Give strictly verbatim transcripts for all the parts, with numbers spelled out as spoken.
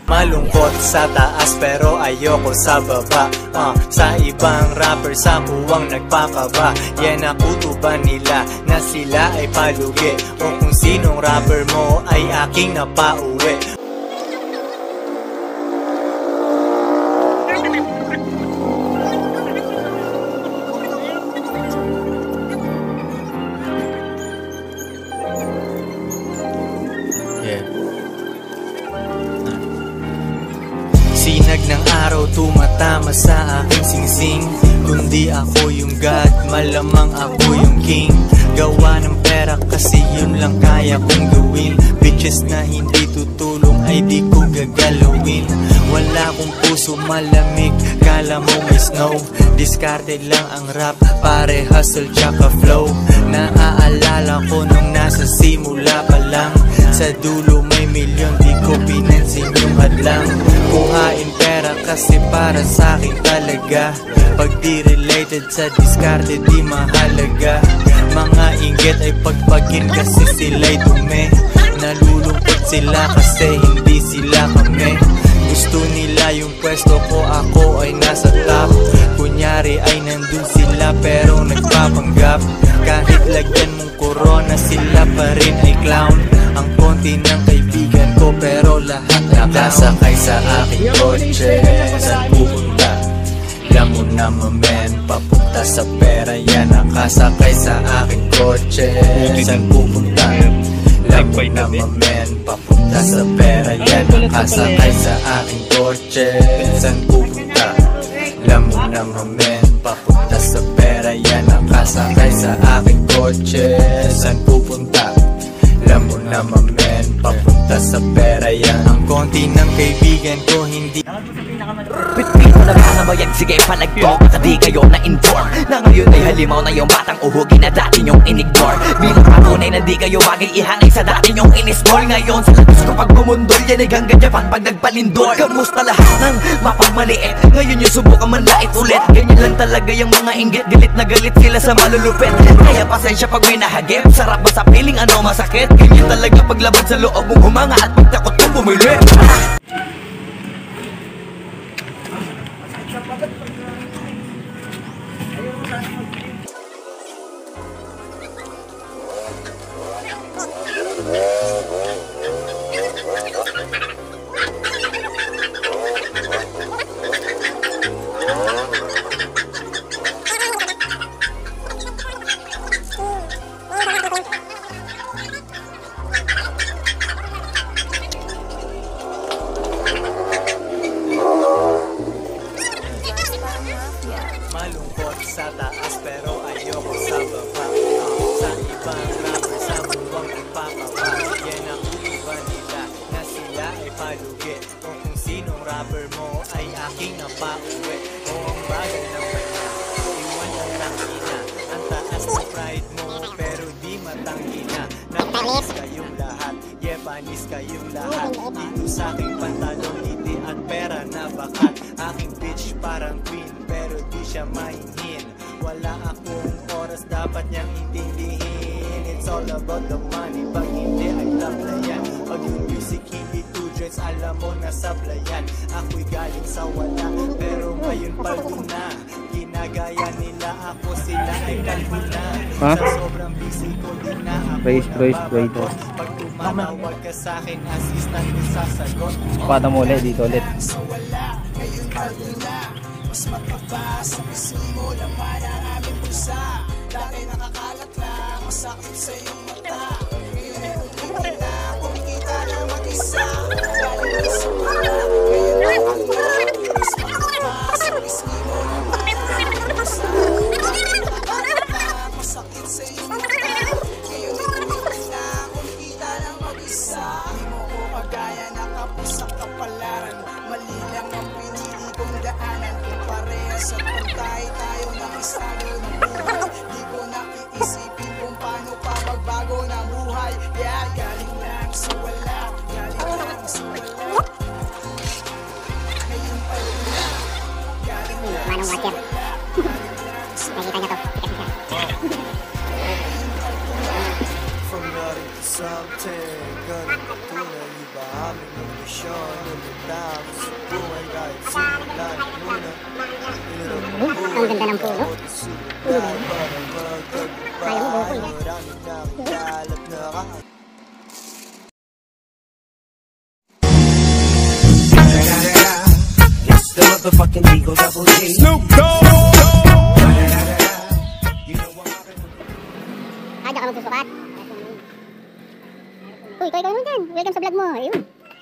Malungkot sa taas pero ayoko sa baba. uh, Sa ibang rapper sa buwang nagpakaba. Yan nakutuban nila na sila ay palugi, o kung sinong rapper mo ay aking napauwi. Yeah. Sinag ng araw tumatama sa aking singsing. Kundi ako yung God, malamang ako yung king. Gawa ng pera kasi yun lang kaya kong gawin. Bitches na hindi tutulong ay di ko gagalawin. Wala akong puso malamig, kala mo may snow. Discarded lang ang rap, pare hustle tsaka flow. Naaalala ko nung nasa simula pa lang. Sa dulo may milyon, di ko pinansin yung hadlang. Kuhain pera kasi para sa akin talaga. Pag di related sa diskarte di mahalaga. Mga inggit ay pagpagin kasi sila'y dumi. Nalulungkot sila kasi hindi sila kami. Gusto nila yung pwesto ko, ako ay nasa top. Kunyari ay nandun sila pero nagpapanggap. Kahit lagyan mong corona sila pa rin ay clown. Ang konti ng kaibigan ko pero lahat nakasakay sa aking kotse. Saan pupunta? Alam mo naman men, papunta sa pera yan. Nakasakay sa aking kotse. Saan pupunta? Alam mo naman men, papunta sa pera yan. Nakasakay sa aking kotse. Saan pupunta? Alam mo naman men, papunta sa pera yan. Nakasakay sa aking kotse. Saan pupunta? Alam mo naman men, papunta sa pera yan. Ang konti ng kaibigan ko hindi Bitbit mo na mga nabayag, sige palagpo. Baka di kayo na-inform na ngayon ay halimaw na yung batang uhugin na dati nyong in-ignore. Bilang patunay na di kayo bagay ihanay sa dati nyong in-small. Ngayon sa labas ko pag bumundol, yan ay hanggang Japan pag nagpalindor. Kamusta lahat ng mapagmaliit? Ngayon yung subukan manlait ulit. Ganyan lang talaga yung mga inggit, galit na galit sila sa malulupit. Kaya pasensya pag may nahagip. Sarap ba sa piling ano masakit? Ganyan talaga paglabad sa loob mong humanga at pagtakot mong bumili. Malungkot sa taas pero ayoko sa baba. Sa ibang rapper sa buwang nagpapaba. Yan ang utuban nila na sila ay palugi, o kung sinong rapper mo ay aking napauwi. O ang bagay ng kanya, iwan ang tangina. Ang taas ng pride mo pero di matangina. Napanis kayong lahat, yeah panis kayong lahat. Dito sa aking pantalon, ngiti at pera na bakat. Aking bitch parang queen pero di siya mahinhin. Wala akong oras, dapat niyang intindihin. It's all about the money, pag hindi ay tablayan. Pag yung music hindi two dreads, alam mo na sablayan. Ako'y galing sa wala pero ngayon paldo na. Ginagaya nila ako, sila ay kalbo na. Huh? Sa sobrang busy ko din na ako Praise, praise, praise. Pag tumatawag ka sa'kin, assistant ko sasagot. Pada mo ulit, dito ulit. Sa wala, ngayon kalbo na. Mas mataba sa mismo laman ang aming bulsa. Dati nakakalat lang, masakit sa iyong mata. Ngayon ay kumikita na, kumikita na mag-isa. Galing sa wala, ngayon kalbo na. Mas mataba sa mismo laman ang aming bulsa. Dati nakakalat lang, masakit sa iyong mata. Ngayon ay kumikita na, kumikita na mag-isa. Di mo ko kagaya, nakapusak kapalaran. Mali lang ang pinili kong daanan. Parehas at pantay tayo ng estado ng buhay. Di ko nakiisipin kung paano pa magbago ng buhay. Yeah, galing lang sa wala, galing lang sa wala. Ngayon pa rin na, galing lang sa wala, galing lang sa wala. From nothing to something, ganun ka tunay, iba aming Desisyon lumitaw sa buhay kahit simulan muna. Ang ganda ng puno. Sulat para magtagumpay. Maraming nakikalap na kahit It's the motherfucking Eagle Double G. Snoop Dogg. Ah, diyan ka magsusukat. Uy, ikaw ikaw naman dyan. Welcome sa vlog mo. Ayun.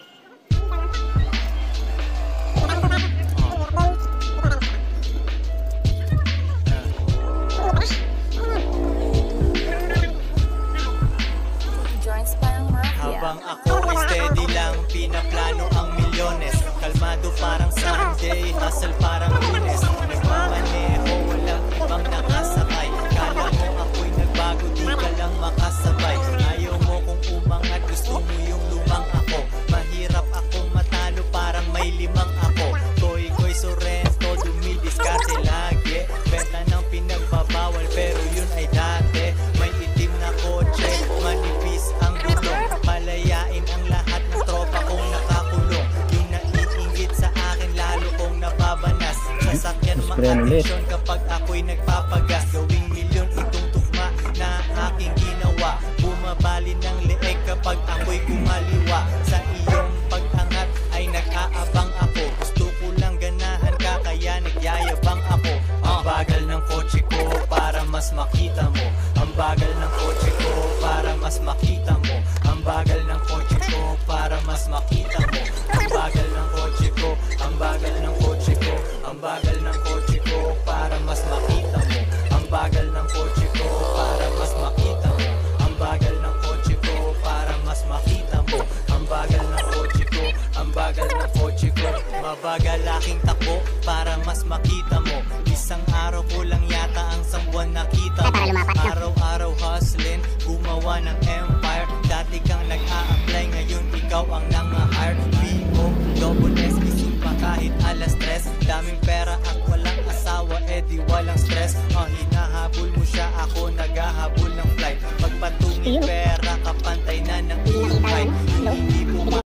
Habang ako ay steady lang, pinaplano ang milyones. Kalmado parang Sunday, hustle parang Lunes. Nagmamaneho, walang ibang nakasakay. Kala mo ako'y nagbago, di ka lang makasabay. Ayaw mo kung umangat, gusto mo yung lumang ako. Mahirap akong matalo, parang may limang ako. Koy-koy Sorrento, dumidiskarte lagi. Benta ng pinagbabawal, pero yun ay dati. May itim na kotse, manipis ang gulong. Palayain ang lahat ng tropa kong nakakulong. Yung naiingit sa akin, lalo kong nababanas. Sasakyan ma-attention kapag ako'y nagpapagas. Gawing milyon itong tukma na aking ginawa. Bumabali ng leeg kapag ako'y kumaliwa. Sa iyong pag-angat ay nag-aabang ako. Gusto ko lang ganahan ka kaya nagyayabang ako. Ang bagal ng kotse ko para mas makita mo. Ang bagal ng kotse ko para mas makita mo. Ang bagal ng kotse ko para mas makita mo. Ang bagal ng kotse ko, ang bagal ng kotse ko. Ang bagal ng kotse ko para mas makita mo. Ang bagal ng kotse ko para mas makita mo. Ang bagal ng kotse ko para mas makita mo. Ang bagal ng kotse ko, ang bagal ng kotse ko. Mabagal aking takbo para mas makita mo. Isang araw ko lang yata ang sambuan nakita mo. Araw-araw hustling, gumawa ng empire. Dati kang nag-a-apply, ngayon ikaw ang nang-a-hire. B O, double S, gising pa kahit alas tres. Daming pera at walang asawa, edi walang stress. Ah, hinahabol mo siya, ako naghahabol ng flight. Pagpatungin pera, kapantay na ng